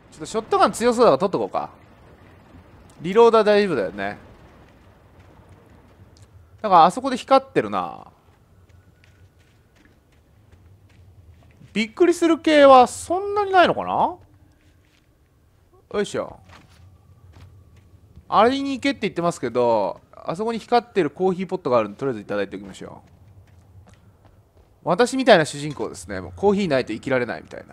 ちょっとショットガン強そうだから取っとこうか。リローダー大丈夫だよね。だからあそこで光ってるな。びっくりする系はそんなにないのかな。よいしょ。あれに行けって言ってますけど、あそこに光ってるコーヒーポットがあるんで、とりあえずいただいておきましょう。私みたいな主人公ですね。もうコーヒーないと生きられないみたいな。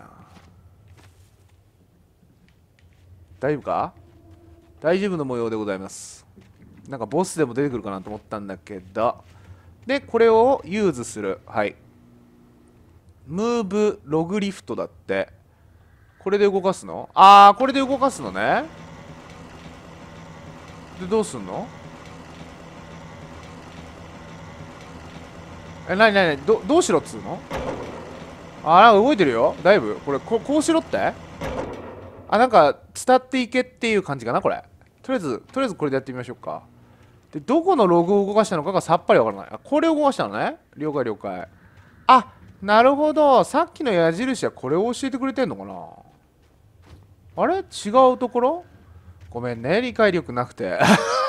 大丈夫か。大丈夫の模様でございます。なんかボスでも出てくるかなと思ったんだけど。で、これをユーズする。はい。ムーブログリフトだって。これで動かすの。これで動かすのね。で、どうすんの。なになに、どうしろっつうの。なんか動いてるよ。だいぶ。これ、こうしろって。なんか、伝っていけっていう感じかな、これ。とりあえずこれでやってみましょうか。で、どこのログを動かしたのかがさっぱりわからない。これを動かしたのね。了解了解。なるほど。さっきの矢印はこれを教えてくれてんのかな。あれ違うところ。ごめんね、理解力なくて。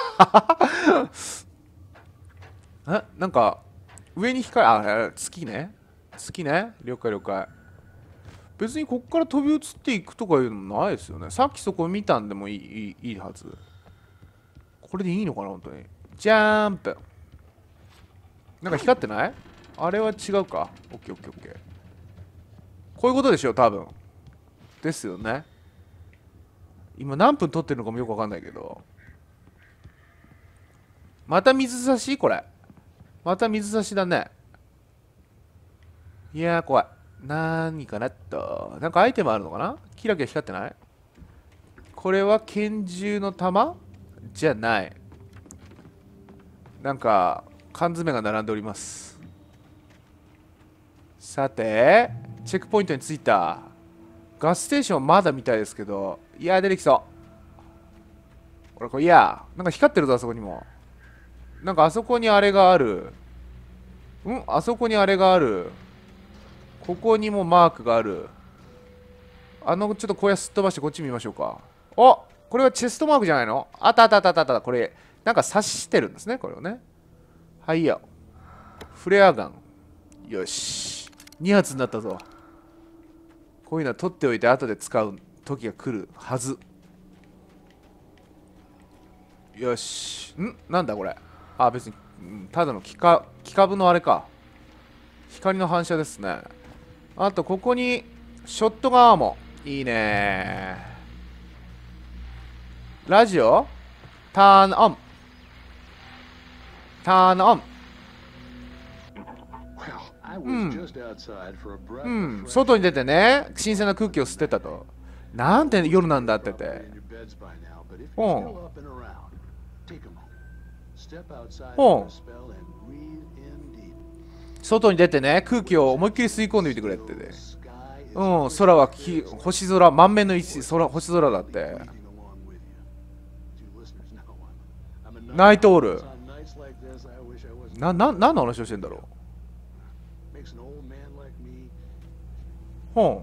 なんか、上に光、月ね。月ね。了解了解。別にこっから飛び移っていくとかいうのもないですよね。さっきそこ見たんでもいいはず。これでいいのかな、本当に。ジャンプ。なんか光ってない。あれは違うか。オッケーオッケーオッケー。こういうことでしょ、多分。ですよね。今何分撮ってるのかもよくわかんないけど。また水差しこれ。また水差しだね。いやー、怖い。何かなと。なんかアイテムあるのかな。キラキラ光ってない。これは拳銃の弾じゃない。なんか、缶詰が並んでおります。さて、チェックポイントに着いた。ガスステーションまだみたいですけど、いやー、出てきそう。これ、いやー、なんか光ってるぞ、あそこにも。なんかあそこにあれがある。あそこにあれがある。ここにもマークがある。ちょっと小屋すっ飛ばしてこっち見ましょうか。これはチェストマークじゃないの。あったあったあったあったあった。これ、なんか刺してるんですね、これをね。はいよ。フレアガン。よし。2発になったぞ。こういうのは取っておいて後で使う時が来るはず。よし。なんだこれ。別に、ただの機株のあれか。光の反射ですね。あと、ここに、ショットガンアーモン。いいねー。ラジオターンオン。ターンオン。外に出てね、新鮮な空気を吸ってたと。なんて夜なんだってて。外に出てね、空気を思いっきり吸い込んでみてくれってね。空は星空、満面の星空だって。ナイトオール。何の話をしてんだろう。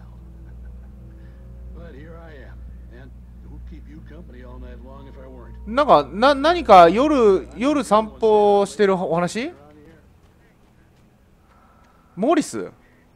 なんか、何か夜散歩してるお話。モーリス。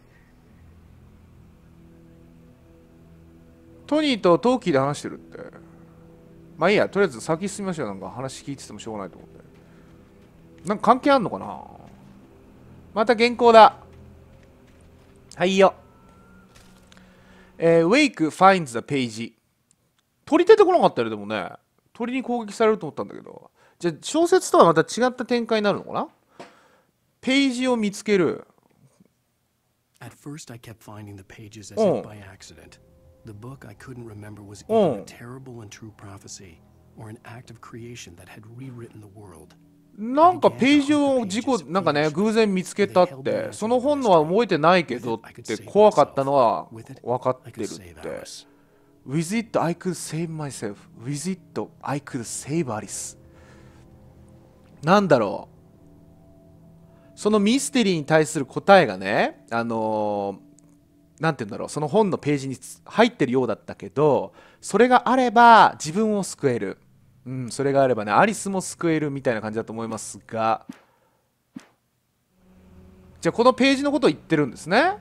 トニーとトーキーで話してるって。まあいいや、とりあえず先進みましょう。なんか話聞いててもしょうがないと思って。なんか関係あんのかな。また原稿だ。はいよ。Wake finds the page。鳥出てこなかったよ、でもね。鳥に攻撃されると思ったんだけど。じゃあ、小説とはまた違った展開になるのかな。ページを見つける。 At first I kept finding the pages as if by accident. The book I couldn't remember was either a terrible and true prophecy or an act of creation that had rewritten the world. なんかページをなんかね、偶然見つけたって、その本のは覚えてないけどって怖かったのは分かってるって。With it I could save myself. With it I could save Alice. なんだろう。そのミステリーに対する答えがね、なんなんて言うんだろう、その本のページに入ってるようだったけど、それがあれば自分を救える、それがあればねアリスも救えるみたいな感じだと思いますが、じゃあこのページのことを言ってるんですね。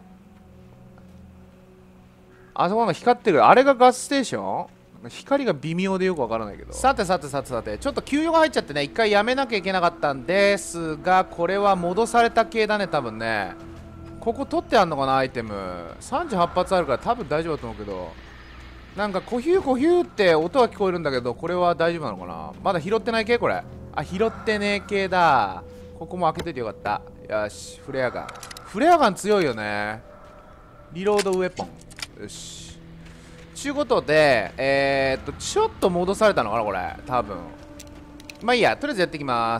あそこが光ってる、あれがガスステーション。光が微妙でよくわからないけど、さてちょっと給与が入っちゃってね、一回やめなきゃいけなかったんですが、これは戻された系だね多分ね。ここ取ってあんのかな、アイテム38発あるから多分大丈夫だと思うけど、なんかコヒューって音は聞こえるんだけど、これは大丈夫なのかな。まだ拾ってない系これ。あ、拾ってねえ系だ。ここも開けといてよかった。よし、フレアガン強いよね。リロードウェポン。よし、ちゅうことで、ちょっと戻されたのかなこれ多分。まあいいや、とりあえずやっていきます。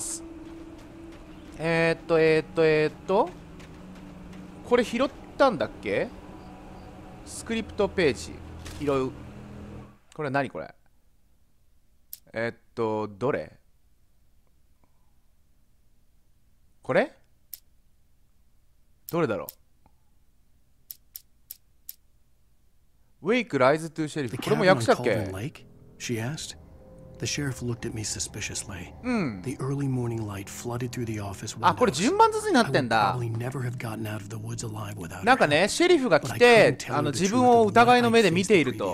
これ拾ったんだっけ。スクリプトページ拾う。これ何これ。どれこれどれだろう。ウェイクライズトゥシェリフ。これも訳したっけ。 The sheriff looked at me suspiciously. The early morning light flooded through the office windows. あ、これ順番ずつになってんだ。 I would probably never have gotten out of the woods alive without her. なんかね、シェリフが来て、自分を疑いの目で見ていると。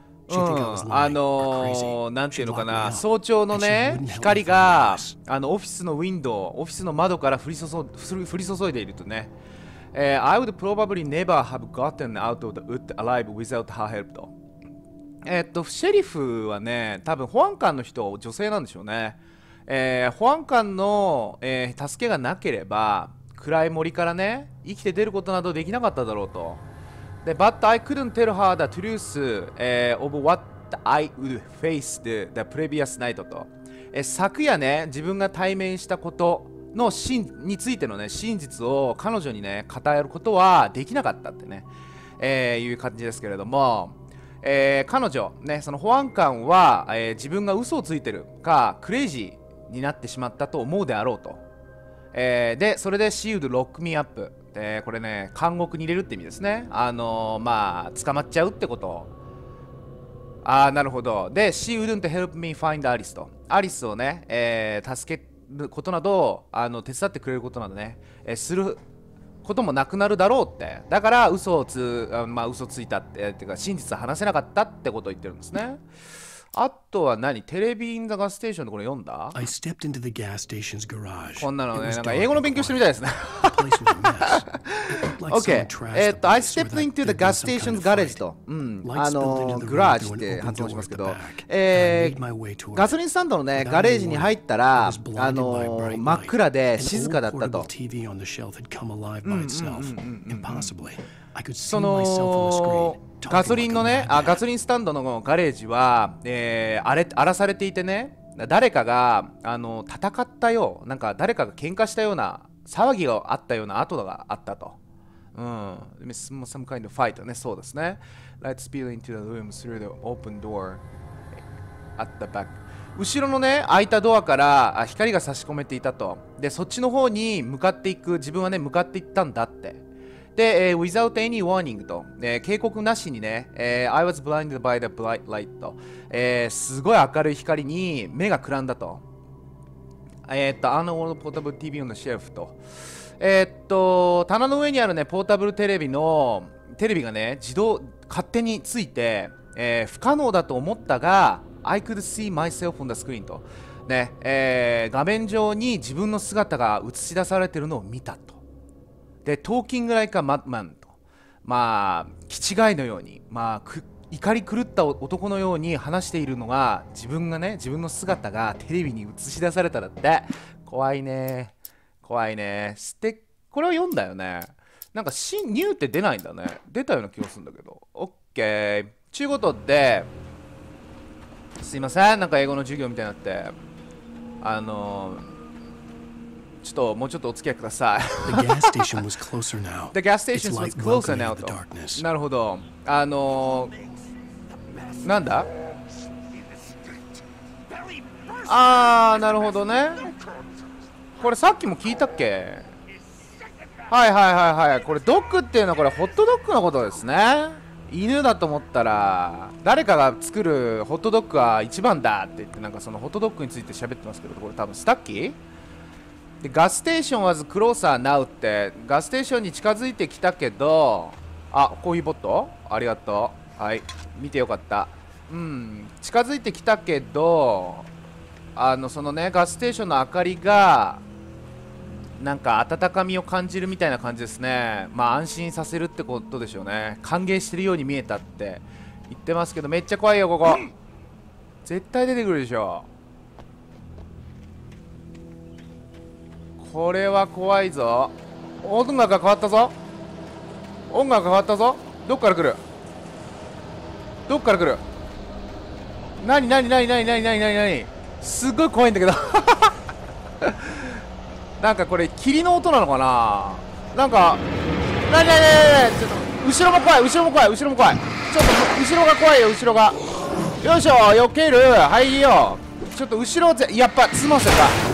なんていうのかな、早朝のね、光がオフィスのウィンドウ、オフィスの窓から降り注いでいるとね。I would probably never have gotten out of the wood alive without her help と。シェリフはね、多分保安官の人、女性なんでしょうね。保安官の、助けがなければ、暗い森からね、生きて出ることなどできなかっただろうと。で、But I couldn't tell her the truth、of what I would face the previous night と。昨夜ね、自分が対面したことのについてのね、真実を彼女にね、語ることはできなかったってね、いう感じですけれども、彼女、ね、その保安官は、自分が嘘をついてるかクレイジーになってしまったと思うであろうと。で、それで She would lock me up。これね、監獄に入れるって意味ですね。捕まっちゃうってこと。なるほど。で、She wouldn't help me find Alice と。アリスをね、助けることなど、手伝ってくれることなどね、することもなくなるだろうって。だから嘘ついたっていうか真実は話せなかったってことを言ってるんですね。あとは何、テレビインザガステーションでこれ読んだ。 I stepped into the gas station's garage. こんなのね、なんか英語の勉強してるみたいですね。OK。I stepped into the gas station's garage と。グラージって発音しますけど、ガソリンスタンドのね、ガレージに入ったら、真っ暗で静かだったと。そのガソリンのね、ガソリンスタンドのガレージは、荒らされていてね、誰かが戦ったよう、なんか誰かが喧嘩したような騒ぎがあったような跡があったと。some kind of fight ね、そうですね。Light spill into the room through the open door at the back。後ろのね、開いたドアから光が差し込めていたと。で、そっちの方に向かっていく、自分はね、向かっていったんだって。で、without any warning と、警告なしにね、I was blinded by the bright light すごい明るい光に目がくらんだと。Unowned portable TV on the shelf と。棚の上にあるね、ポータブルテレビがね、勝手について、不可能だと思ったが、I could see myself on the screen と。ね、画面上に自分の姿が映し出されているのを見たと。で、トーキングライカマッマンと。気違いのように、怒り狂った男のように話しているのが、自分の姿がテレビに映し出されたらって。怖いね。怖いね。これは読んだよね。なんかニューって出ないんだね。出たような気がするんだけど。オッケー。ちゅうことで、すいません。なんか英語の授業みたいになって。ちょっともうちょっとお付き合いください。 The gas station was closer now. The gas station was closer now と。なるほど。なんだ？なるほどね。これさっきも聞いたっけ？ はいはいはいはい。これドッグっていうのはこれホットドッグのことですね。犬だと思ったら誰かが作るホットドッグは一番だって言って、なんかそのホットドッグについて喋ってますけど、これ多分スタッキーで、ガステーション was closer now ってガステーションに近づいてきたけど、あ、コーヒーポットありがとう。はい、見てよかった。うん、近づいてきたけど、そのねガステーションの明かりがなんか温かみを感じるみたいな感じですね。まあ安心させるってことでしょうね。歓迎してるように見えたって言ってますけど、めっちゃ怖いよここ。絶対出てくるでしょ。これは怖いぞ。音楽が変わったぞ。音楽が変わったぞ。どっから来る、どっから来る。なになになになになになになになに、すっごい怖いんだけどなんかこれ霧の音なのかな。なんかなになになに、ちょっと後ろも怖い、後ろも怖い、後ろも怖い。ちょっと後ろが怖いよ、後ろが。よいしょ、避ける。はいいよ。ちょっと後ろやっぱ詰ませた。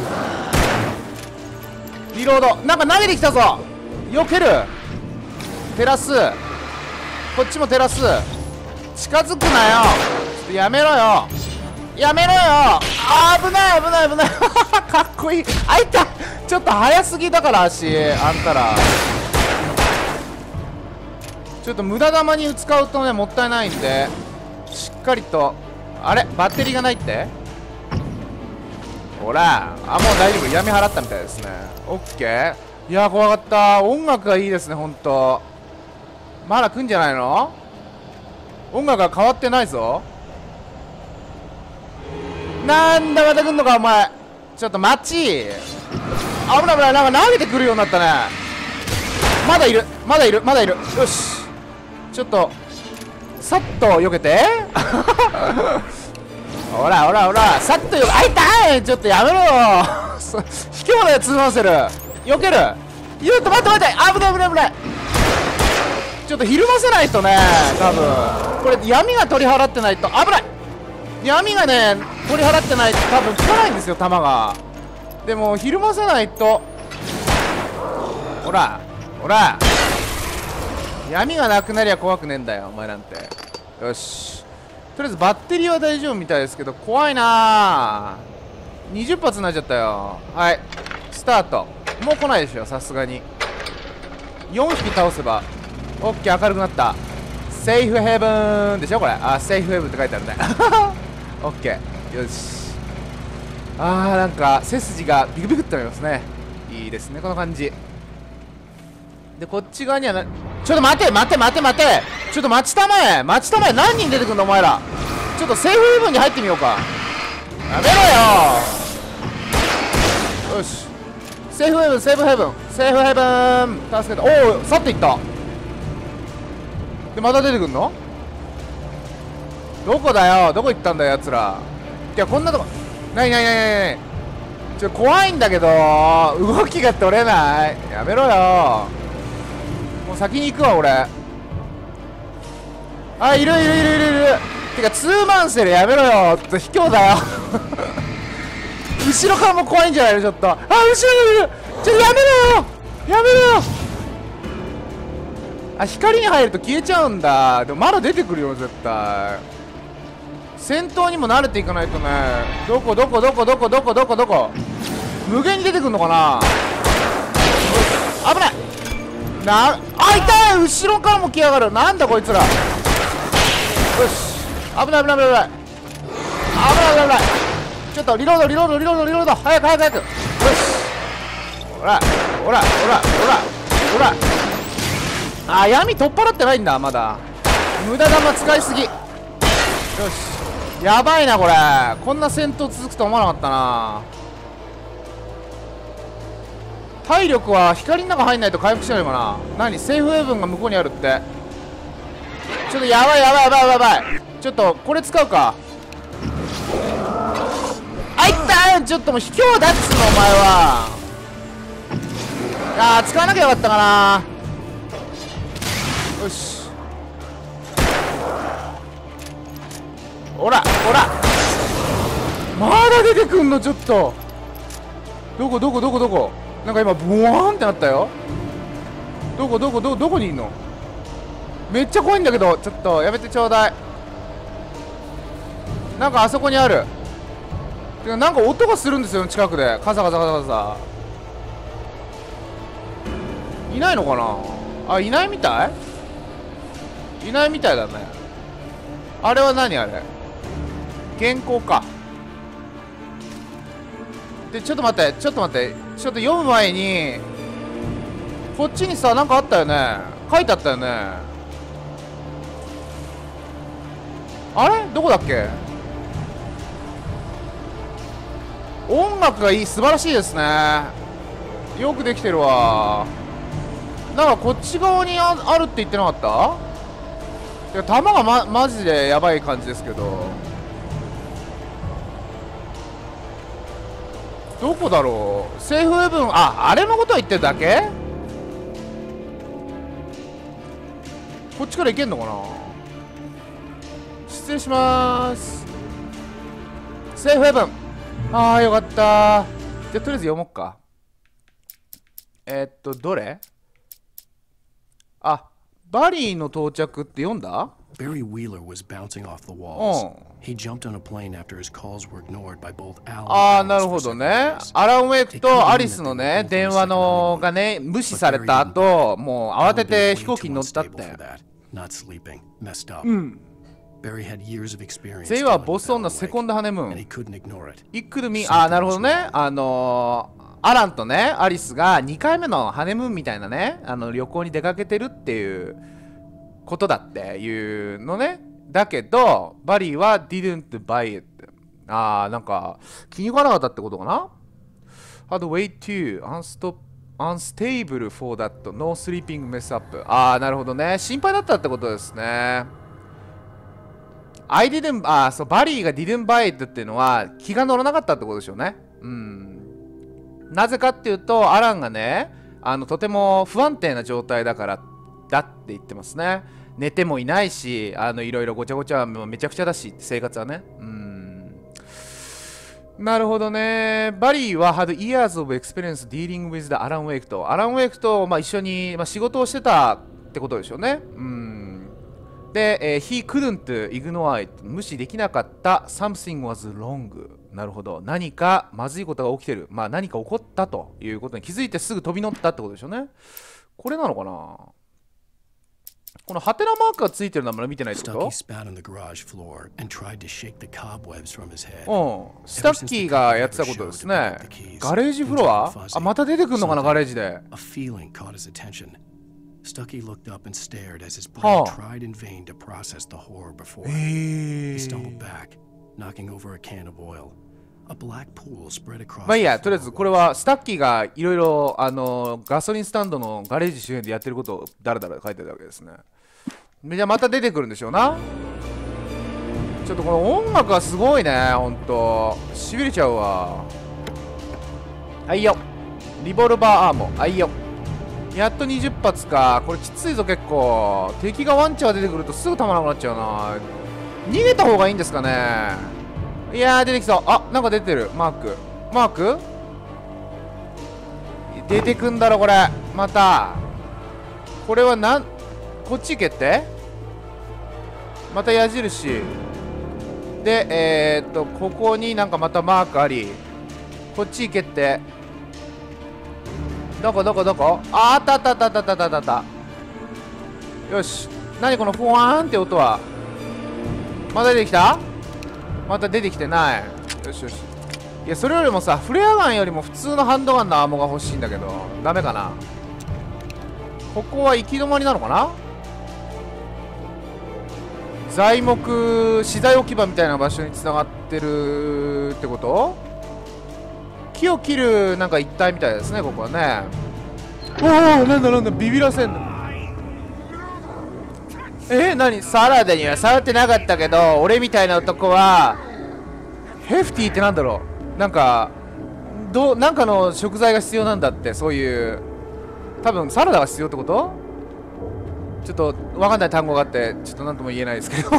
リロード。なんか投げてきたぞ。避ける。照らす。こっちも照らす。近づくなよ。ちょっとやめろよ、やめろよ。あー危ない危ない危ないかっこいい。あいた、ちょっと早すぎだから足あんたら。ちょっと無駄玉に使うとねもったいないんで、しっかりと。あれバッテリーがないって、ほら。あ、もう大丈夫、闇払ったみたいですね。オッケー。いや怖かった。音楽がいいですねほんと。まだ来んじゃないの。音楽が変わってないぞ。なんだまた来んのかお前。ちょっと待ち。危ない危ない。なんか投げてくるようになったね。まだいるまだいるまだいる。よし、ちょっとさっと避けてほらほらほら、さっとあいたい。ちょっとやめろよ卑怯なやつマンセル。避ける。ちょっと待って待って、危ない危ない危ない。ちょっとひるませないとね、多分これ闇が取り払ってないと危ない。闇がね取り払ってないと多分効かないんですよ弾が。でもひるませないと。ほらほら、闇がなくなりゃ怖くねえんだよお前なんて。よし、とりあえずバッテリーは大丈夫みたいですけど怖いなー。20発になっちゃったよ。はい、スタート。もう来ないでしょさすがに。4匹倒せばオッケー。明るくなった。セーフヘブンでしょこれ。あ、セーフヘブンって書いてあるねオッケー。よし。なんか背筋がビクビクってなりますね。いいですねこの感じで。こっち側にはちょっと待て待て待て待て、ちょっと待ちたまえ待ちたまえ。何人出てくんのお前ら。ちょっとセーフヘブンに入ってみようか。やめろよ。よし、セーフヘブンセーフヘブンセーフヘブン助けた。おお、去っていった。でまた出てくんの。どこだよ、どこ行ったんだよやつら。いやこんなとこないないないない。ちょっと怖いんだけど動きが取れない。やめろよ。もう先に行くわ俺。あ、いるいるいるいるいる。てかツーマンセルやめろよ。卑怯だよ後ろからも怖いんじゃないのちょっと。あ、後ろにいる。ちょっとやめろよやめろよ。あ、光に入ると消えちゃうんだ。でもまだ出てくるよ絶対。戦闘にも慣れていかないとね。どこどこどこどこどこどこどこ。無限に出てくるのかな。危ない。あ、痛い。後ろからも来やがる。なんだこいつら。よし、危ない危ない危ない危ない危ない危ない危ない。ちょっとリロードリロードリロードリロード。早く早く早く。よし、ほらほらほらほらほら。あ、闇取っ払ってないんだまだ。無駄玉使いすぎ。よし、やばいなこれ。こんな戦闘続くと思わなかったな。体力は光の中入んないと回復しないのかな。何、セーフウェーブンが向こうにあるって。ちょっとやばいやばいやばいやばい。ちょっとこれ使うか。あいったー。ちょっともう卑怯だっつうのお前は。あー、使わなきゃよかったかな。よし、ほらほら。まだ出てくんの。ちょっとどこどこどこどこ。なんか今ブワーンってなったよ。 どこにいんの？めっちゃ怖いんだけど、ちょっとやめてちょうだい。なんかあそこにある。てかなんか音がするんですよ、近くで。カサカサカサカサ。いないのかなあ、いないみたい？いないみたいだね。あれは何あれ？原稿か。で、ちょっと待って。ちょっと読む前に、こっちにさ、なんかあったよね。書いてあったよね。あれどこだっけ？音楽がいい、素晴らしいですね。よくできてるわ。なんかこっち側にあるって言ってなかった？いや、弾がマジでやばい感じですけど。どこだろう？セーフウェブン、あれのこと言ってるだけ？こっちから行けんのかな？失礼しまーす。セーフウェブン。ああ、よかったー。じゃあ、とりあえず読もっか。どれ？あ、バリーの到着って読んだ？ Barry Wheeler was bouncing off the walls. He jumped on a plane after his calls were ignored by both Al and ああ、な Alice るほ for ど several ね。 days. アラン・ウェイクとアリスのね、電話のがね、無視された後、もう慌てて飛行機に乗ったって。 Not sleeping, messed up. うん。 Barry had years of experience. They were both on the second honeymoon. And he couldn't ignore it. It could mean、ああ、なるほどね。アランとね、アリスが2回目のハネムーンみたいなね、旅行に出かけてるっていうことだっていうのね。だけど、バリーは didn't buy it。ああ、なんか、気に食わなかったってことかな？ Had way too unstable for that no sleeping mess up。ああ、なるほどね。心配だったってことですね。そう、バリーが didn't buy it っていうのは気が乗らなかったってことでしょうね。うん。なぜかっていうと、アランがね、とても不安定な状態だからだって言ってますね。寝てもいないし、いろいろごちゃごちゃめちゃくちゃだし、生活はね。なるほどね。バリーは had years of experience dealing with the Alan Wake と、アラン・ウェイクと、一緒に、仕事をしてたってことでしょうね。で、he couldn't ignore it。無視できなかった。something was wrong。なるほど。何かまずいことが起きてる。何か起こったということに気づいてすぐ飛び乗ったってことでしょうね。これなのかな？このハテナマークがついてるのはまだ見てないってこと？スタッキーがやってたことですね。ガレージフロア？あ、また出てくるのかな、ガレージで。 Stucky looked up and stared as his brain tried in vain to process the horror before him. He stumbled back, knocking over a can of oil. A black pool spread across. いいや、とりあえずこれはスタッキーがいろいろガソリンスタンドのガレージ周辺でやってることをだらだら書いてるわけですね。じゃあまた出てくるんでしょうな。ちょっとこの音楽がすごいね、ほんと。しびれちゃうわ。はいよ。リボルバーアーモ。はいよ。やっと20発か。これきついぞ結構。敵がワンチャー出てくるとすぐ弾なくなっちゃうな。逃げた方がいいんですかね。いやー出てきそう。あ、なんか出てる。マーク出てくんだろこれ。またこれはこっち行けってまた矢印でここになんかまたマークあり、こっち行けって。どこあった。よし。何このフワーンって音は。また出てきた？また出てきてない。よし。いや、それよりもさ、フレアガンよりも普通のハンドガンのアーモが欲しいんだけど、ダメかな。ここは行き止まりなのかな？資材置き場みたいな場所に繋がってるってこと？木を切るなんか一帯みたいですね、ここはね。おお、なんだビビらせんの。何？サラダには触ってなかったけど、俺みたいな男はヘフティってなんだろう。なんかの食材が必要なんだって。そういう多分サラダが必要ってこと？ちょっとわかんない単語があってちょっと何とも言えないですけど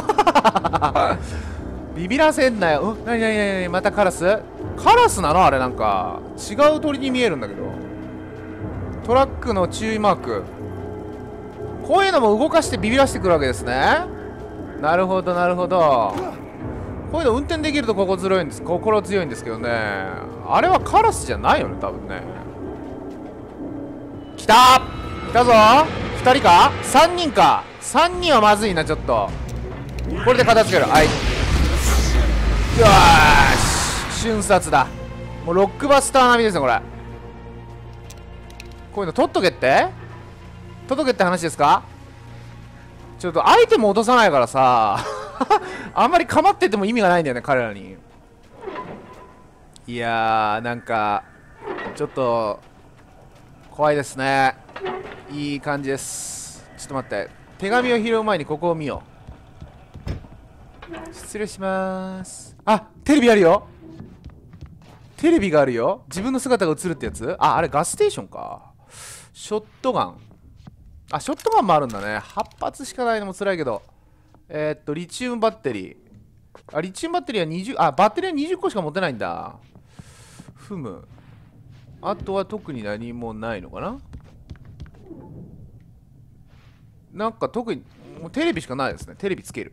ビビらせんなよ。なにまたカラスなの？あれなんか違う鳥に見えるんだけど。トラックの注意マーク。 こういうのも動かしてビビらしてくるわけですね。なるほどなるほど。こういうの運転できると心強いんですけどね。あれはカラスじゃないよね多分ね。来たぞ。2人か3人か。3人はまずいな。ちょっとこれで片付ける。はい、よーし、瞬殺だ。もうロックバスター並みですねこれ。こういうの取っとけって話ですか。ちょっとアイテム落とさないからさあんまり構ってても意味がないんだよね彼らに。いやー、なんかちょっと怖いですね。いい感じです。ちょっと待って、手紙を拾う前にここを見よう。失礼しまーす。あ、テレビあるよ。テレビがあるよ。自分の姿が映るってやつ。あ、あれガスステーションか。ショットガン。あ、ショットガンもあるんだね。8発しかないのも辛いけど。リチウムバッテリー。あ、リチウムバッテリーは20、あ、バッテリーは20個しか持ってないんだ。ふむ。あとは特に何もないのかな。なんか特に、もうテレビしかないですね。テレビつける。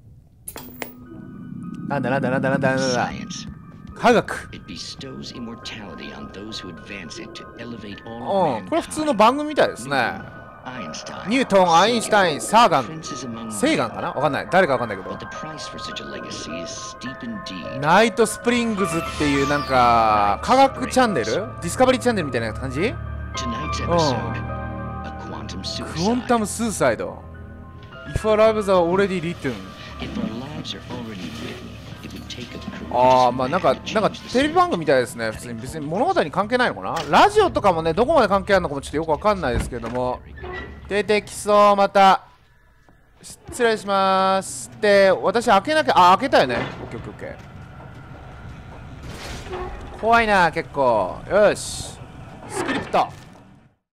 なんだ。科学。これは普通の番組みたいですね。ニュートン、アインシュタイン、セーガンかな、わかんない。誰かわかんないけど。ナイトスプリングズっていうなんか科学チャンネル、ディスカバリーチャンネルみたいな感じ。クォンタムスーサイド。If our lives are already written。ああ、まあなんかテレビ番組みたいですね。普通に別に物語に関係ないのかな。ラジオとかもね、どこまで関係あるのかもちょっとよくわかんないですけれども、出てきそう。また失礼します。で、私開けなきゃ。あ、開けたよね。オッケーオッケーオッケー。怖いな結構。よし、スクリプト